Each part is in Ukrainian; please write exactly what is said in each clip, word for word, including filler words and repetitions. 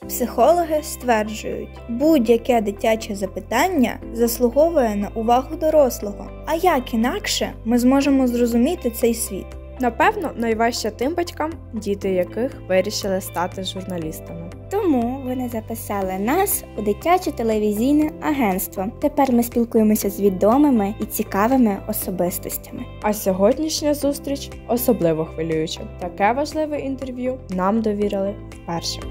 Психологи стверджують, будь-яке дитяче запитання заслуговує на увагу дорослого. А як інакше ми зможемо зрозуміти цей світ? Напевно, найважче тим батькам, діти яких вирішили стати журналістами. Тому вони записали нас у дитяче телевізійне агентство. Тепер ми спілкуємося з відомими і цікавими особистостями. А сьогоднішня зустріч особливо хвилююча. Таке важливе інтерв'ю нам довірили вперше.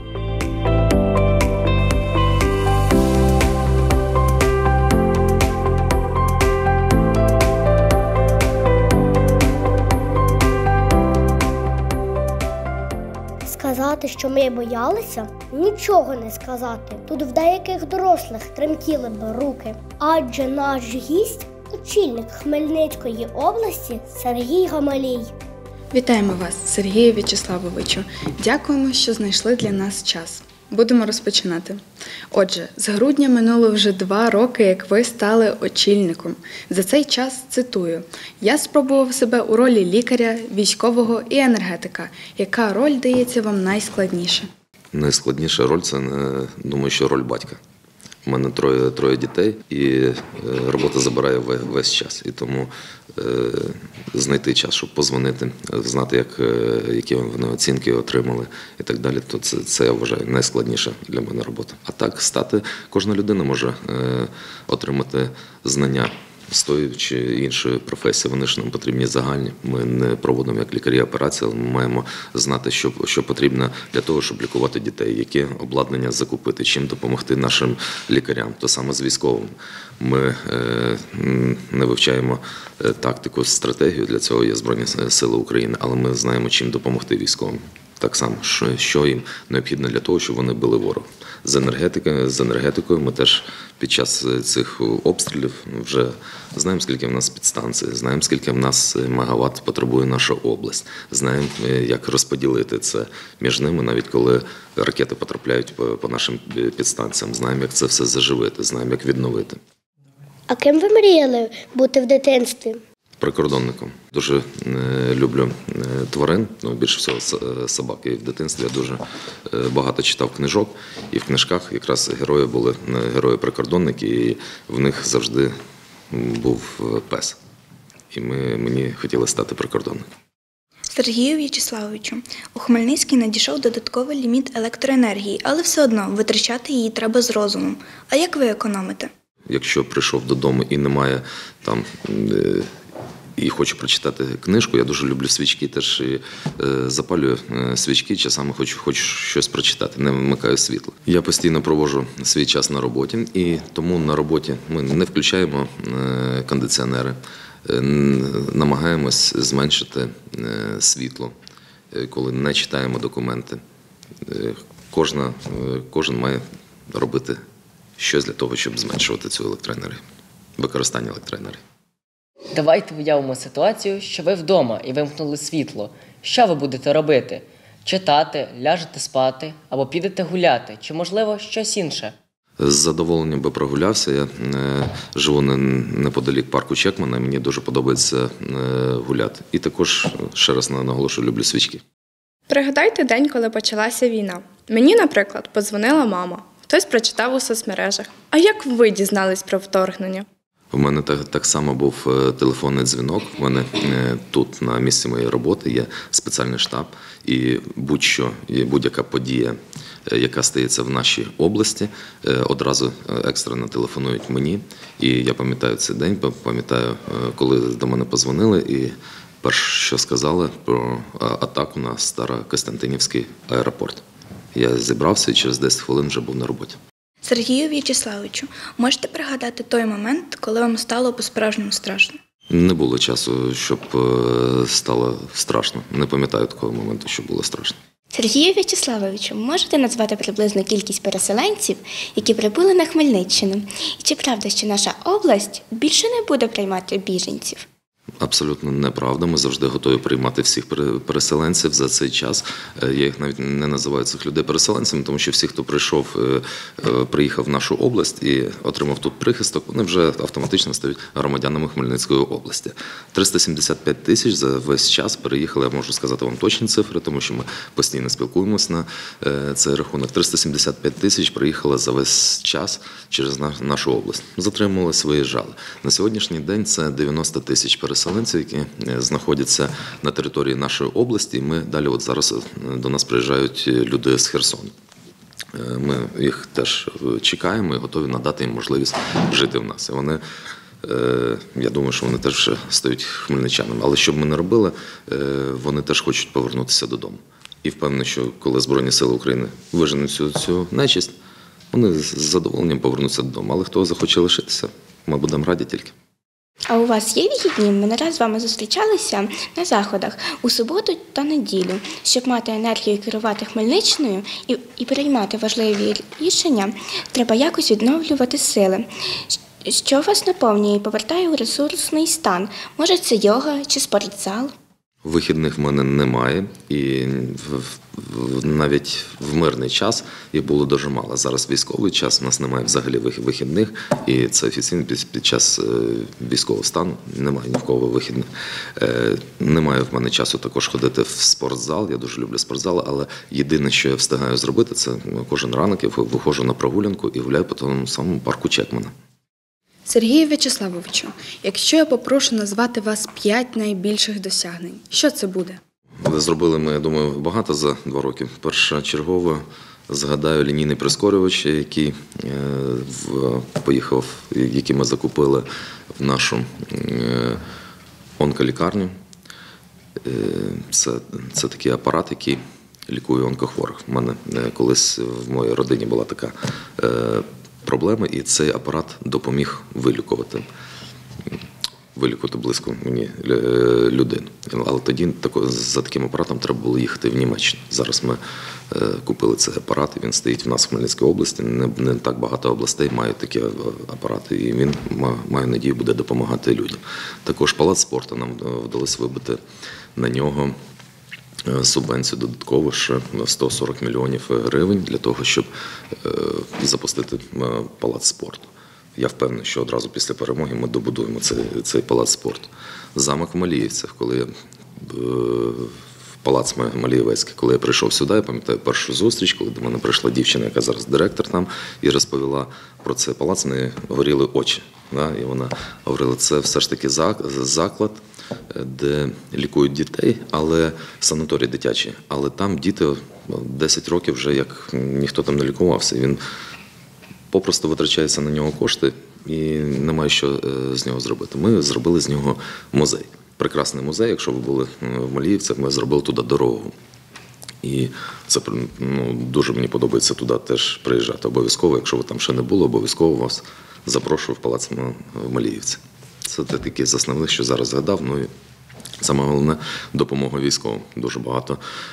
Сказати, що ми боялися? Нічого не сказати. Тут в деяких дорослих тремтіли б руки. Адже наш гість – очільник Хмельницької області Сергій Гамалій. Вітаємо вас, Сергію В'ячеславовичу. Дякуємо, що знайшли для нас час. Будемо розпочинати. Отже, з грудня минуло вже два роки, як ви стали очільником. За цей час, цитую, «Я спробував себе у ролі лікаря, військового і енергетика. Яка роль дається вам найскладніше?» Найскладніша роль – це, думаю, що роль батька. У мене троє, троє дітей, і робота забирає весь час. І тому е, знайти час, щоб позвонити, знати, як, які вони оцінки отримали і так далі, то це, це, я вважаю, найскладніша для мене робота. А так, стати, кожна людина може е, отримати знання з тої чи іншої професії. Вони ж нам потрібні загальні. Ми не проводимо як лікарі операції, але ми маємо знати, що, що потрібно для того, щоб лікувати дітей, яке обладнання закупити, чим допомогти нашим лікарям. То саме з військовим. Ми е, не вивчаємо тактику, стратегію, для цього є Збройні Сили України, але ми знаємо, чим допомогти військовим. Так само, що, що їм необхідно для того, щоб вони били ворог. З енергетикою, з енергетикою ми теж під час цих обстрілів вже знаємо, скільки в нас підстанцій, знаємо, скільки в нас мегаватт потребує наша область, знаємо, як розподілити це між ними, навіть коли ракети потрапляють по, по нашим підстанціям, знаємо, як це все заживити, знаємо, як відновити. А ким ви мріяли бути в дитинстві? Прикордонником. Дуже е, люблю е, тварин, ну, більше всього собак. І в дитинстві я дуже е, багато читав книжок, і в книжках якраз герої були герої-прикордонники, і в них завжди був пес. І ми, мені хотіли стати прикордонником. Сергію В'ячеславовичу, у Хмельницький надійшов додатковий ліміт електроенергії, але все одно витрачати її треба з розумом. А як ви економите? Якщо прийшов додому і немає там... Е, і хочу прочитати книжку, я дуже люблю свічки, теж і, е, запалюю е, свічки, часами хочу, хочу щось прочитати, не вмикаю світло. Я постійно проводжу свій час на роботі, і тому на роботі ми не включаємо е, кондиціонери, е, намагаємось зменшити е, світло, е, коли не читаємо документи. Е, кожна, е, кожен має робити щось для того, щоб зменшувати цю електроенергію, використання електроенергії. Давайте уявимо ситуацію, що ви вдома і вимкнули світло. Що ви будете робити? Читати, ляжете спати або підете гуляти? Чи, можливо, щось інше? З задоволенням би прогулявся. Я е, живу неподалік парку Чекмана, і мені дуже подобається е, гуляти. І також, ще раз наголошую, люблю свічки. Пригадайте день, коли почалася війна. Мені, наприклад, подзвонила мама. Хтось прочитав у соцмережах. А як ви дізнались про вторгнення? У мене так, так само був телефонний дзвінок. У мене тут на місці моєї роботи є спеціальний штаб. І будь-що, будь-яка подія, яка стається в нашій області, одразу екстрено телефонують мені. І я пам'ятаю цей день, пам'ятаю, коли до мене подзвонили і перше, що сказали про атаку на Старокостянтинівський аеропорт. Я зібрався і через десять хвилин вже був на роботі. Сергію В'ячеславовичу, можете пригадати той момент, коли вам стало по-справжньому страшно? Не було часу, щоб стало страшно. Не пам'ятаю такого моменту, що було страшно. Сергію В'ячеславовичу, можете назвати приблизну кількість переселенців, які прибули на Хмельниччину? І чи правда, що наша область більше не буде приймати біженців? Абсолютно неправда. Ми завжди готові приймати всіх переселенців за цей час. Я їх навіть не називаю цих людей переселенцями, тому що всі, хто прийшов, приїхав в нашу область і отримав тут прихисток, вони вже автоматично стають громадянами Хмельницької області. триста сімдесят п'ять тисяч за весь час переїхали, я можу сказати вам точні цифри, тому що ми постійно спілкуємося на цей рахунок. триста сімдесят п'ять тисяч приїхали за весь час через нашу область. Затримувалися, виїжджали. На сьогоднішній день це дев'яносто тисяч переселенців, які знаходяться на території нашої області. І ми далі от зараз до нас приїжджають люди з Херсону. Ми їх теж чекаємо і готові надати їм можливість жити в нас. І вони, я думаю, що вони теж стають хмельничанами. Але що б ми не робили, вони теж хочуть повернутися додому. І впевнений, що коли Збройні Сили України виженуть цю, цю нечисть, вони з задоволенням повернуться додому. Але хто захоче лишитися, ми будемо раді тільки. А у вас є вихідні? Ми не раз з вами зустрічалися на заходах у суботу та неділю, щоб мати енергію керувати Хмельниччиною і, і приймати важливі рішення, треба якось відновлювати сили. Що вас наповнює і повертає у ресурсний стан? Може, це йога чи спортзал? Вихідних в мене немає, і навіть в мирний час їх було дуже мало. Зараз військовий час, у нас немає взагалі вихідних, і це офіційно під час військового стану немає ні в кого вихідних. Немає в мене часу також ходити в спортзал, я дуже люблю спортзал, але єдине, що я встигаю зробити, це кожен ранок я виходжу на прогулянку і гуляю по тому самому парку Чекмана. Сергію В'ячеславовичу, якщо я попрошу назвати вас п'ять найбільших досягнень, що це буде? Зробили ми, я думаю, багато за два роки. Першочергово згадаю лінійний прискорювач, який в, поїхав, який ми закупили в нашу онколікарню. Це, це такий апарат, який лікує онкохворих. У мене колись в моїй родині була така проблеми, і цей апарат допоміг вилікувати, вилікувати близько мені людину. Але тоді за таким апаратом треба було їхати в Німеччину. Зараз ми купили цей апарат, і він стоїть в нас в Хмельницькій області. Не, не так багато областей мають такі апарати, і він, маю надію, буде допомагати людям. Також палац спорту нам вдалося вибити на нього субвенцію додатково ще сто сорок мільйонів гривень для того, щоб запустити палац спорту. Я впевнений, що одразу після перемоги ми добудуємо цей, цей палац спорту. Замок в Маліївцях, коли я в палац Малієвецький, коли я прийшов сюди, я пам'ятаю першу зустріч, коли до мене прийшла дівчина, яка зараз директор там, і розповіла про цей палац, в неї горіли очі. Да? І вона говорила, це все ж таки заклад, де лікують дітей, але санаторій дитячий. Але там діти десять років вже як ніхто там не лікувався. І він попросту витрачається на нього кошти і немає що з нього зробити. Ми зробили з нього музей. Прекрасний музей, якщо ви були в Маліївцях, ми зробили туди дорогу. І це ну, дуже мені подобається туди теж приїжджати. Обов'язково, якщо ви там ще не були, обов'язково вас запрошую в палац в Маліївці. Це такі з основних, що зараз згадав. Ну і саме головне – допомога військовим. Дуже багато,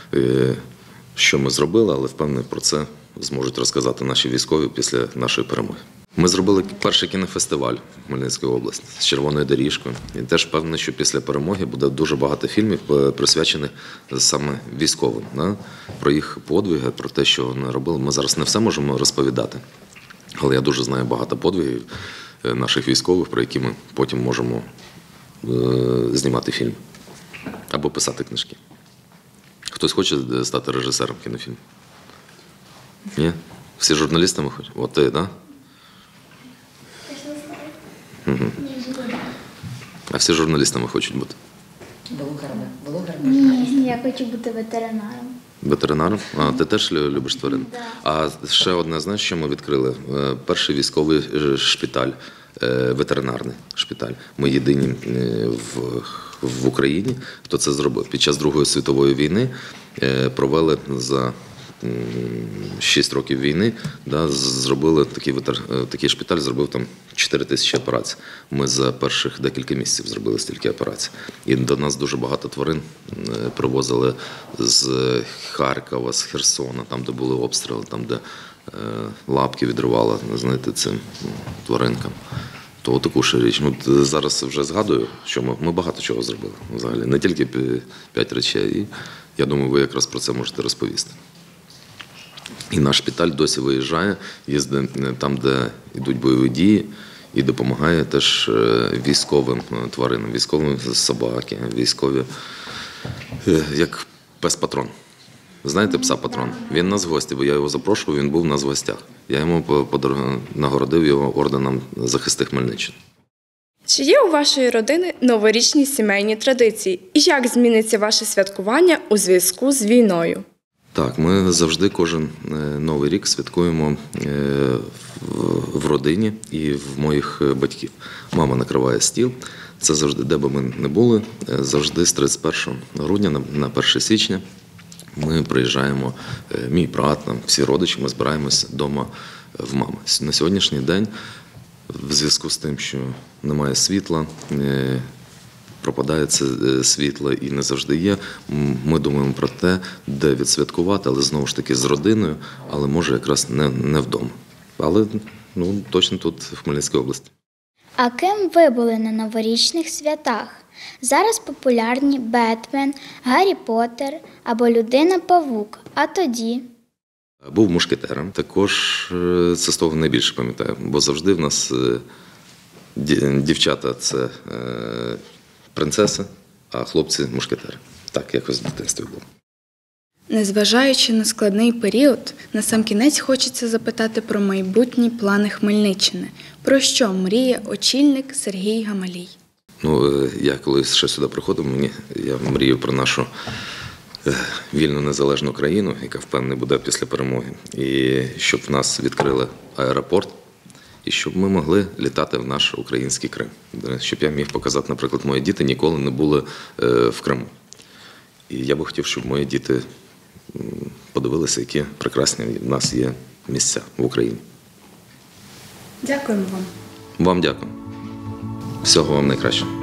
що ми зробили, але впевнений, про це зможуть розказати наші військові після нашої перемоги. Ми зробили перший кінофестиваль в Хмельницькій області з червоною доріжкою. І теж впевнений, що після перемоги буде дуже багато фільмів, присвячених саме військовим. Да? Про їх подвиги, про те, що вони робили. Ми зараз не все можемо розповідати, але я дуже знаю багато подвигів наших військових, про які ми потім можемо е, знімати фільм або писати книжки. Хтось хоче стати режисером кінофільму? Ні? Всі журналістами хочуть? От ти, так? Да? Угу. А всі журналістами хочуть бути? Блогерами. Блогерами. Ні, я хочу бути ветеринаром. Ветеринаром? А, ти теж любиш тварин? Да. А ще одне, знаєш, що ми відкрили? Перший військовий шпиталь, ветеринарний шпиталь. Ми єдині в, в Україні, хто це зробив. Під час Другої світової війни провели за шість років війни, да, зробили такий, ветер... такий шпиталь, зробив там чотири тисячі операцій. Ми за перших декілька місяців зробили стільки операцій. І до нас дуже багато тварин привозили з Харкова, з Херсона, там, де були обстріли, там, де е, лапки відривали, знаєте, цим тваринкам. То таку ще річ. Ну, зараз вже згадую, що ми, ми багато чого зробили взагалі. Не тільки п'ять речей. І я думаю, ви якраз про це можете розповісти. І наш шпиталь досі виїжджає, їздить там, де йдуть бойові дії, і допомагає теж військовим тваринам, військовим собаки, військові, як пес-патрон. Знаєте пса-патрон? Він нас в гості, бо я його запрошував, він був у нас в гостях. Я йому нагородив його орденом захисти Хмельниччини. Чи є у вашої родини новорічні сімейні традиції? І як зміниться ваше святкування у зв'язку з війною? Так, ми завжди кожен Новий рік святкуємо в родині і в моїх батьків. Мама накриває стіл. Це завжди, де би ми не були, завжди з тридцять першого грудня на перше січня ми приїжджаємо, мій брат, всі родичі, ми збираємося вдома в мами. На сьогоднішній день, в зв'язку з тим, що немає світла, пропадає це світло і не завжди є, ми думаємо про те, де відсвяткувати, але знову ж таки з родиною, але може якраз не, не вдома. Але ну, точно тут, в Хмельницькій області. А ким ви були на новорічних святах? Зараз популярні Бетмен, Гаррі Поттер або Людина-павук. А тоді? Був мушкетером. Також це з того найбільше пам'ятаю, бо завжди в нас дівчата – це принцеси, а хлопці – мушкетери. Так, якось в дитинстві було. Незважаючи на складний період, насамкінець хочеться запитати про майбутні плани Хмельниччини. Про що мріє очільник Сергій Гамалій? Ну, я коли ще сюди приходив, мені, я мрію про нашу вільну незалежну країну, яка впевнений буде після перемоги. І щоб в нас відкрили аеропорт, і щоб ми могли літати в наш український Крим. Щоб я міг показати, наприклад, мої діти ніколи не були в Криму. І я би хотів, щоб мої діти подивилися, які прекрасні в нас є місця в Україні. Дякуємо вам. Вам дякую. Всього вам найкращого.